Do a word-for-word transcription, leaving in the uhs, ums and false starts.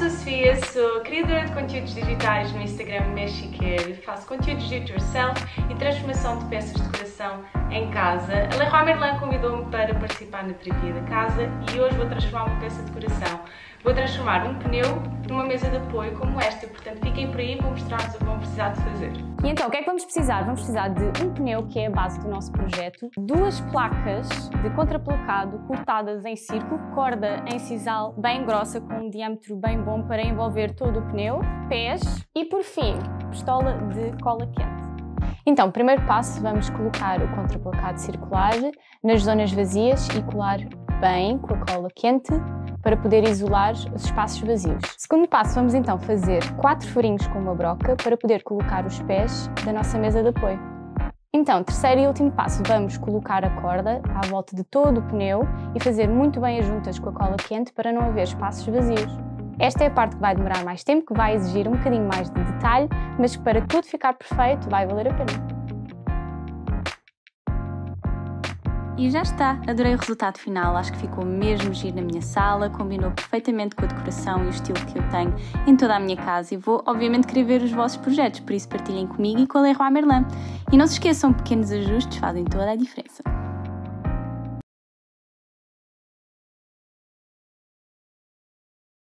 sou a Sofia, sou criadora de conteúdos digitais no Instagram Mexiquer, faço conteúdos do it yourself e transformação de peças de decoração em casa. A Leroy Merlin convidou-me para participar na terapia da casa e hoje vou transformar uma peça de decoração. Vou transformar um pneu numa mesa de apoio como esta, portanto fiquem por aí, vou mostrar-vos o que vão precisar de fazer. E então, o que é que vamos precisar? Vamos precisar de um pneu, que é a base do nosso projeto, duas placas de contraplacado cortadas em círculo, corda em sisal bem grossa com um diâmetro bem bom para envolver todo o pneu, pés e, por fim, pistola de cola quente. Então, primeiro passo, vamos colocar o contraplacado circular nas zonas vazias e colar bem com a cola quente para poder isolar os espaços vazios. Segundo passo, vamos então fazer quatro furinhos com uma broca para poder colocar os pés da nossa mesa de apoio. Então, terceiro e último passo, vamos colocar a corda à volta de todo o pneu e fazer muito bem as juntas com a cola quente para não haver espaços vazios. Esta é a parte que vai demorar mais tempo, que vai exigir um bocadinho mais de detalhe, mas que para tudo ficar perfeito vai valer a pena. E já está! Adorei o resultado final, acho que ficou mesmo giro na minha sala, combinou perfeitamente com a decoração e o estilo que eu tenho em toda a minha casa e vou obviamente querer ver os vossos projetos, por isso partilhem comigo e com a Leroy Merlin. E não se esqueçam, pequenos ajustes fazem toda a diferença.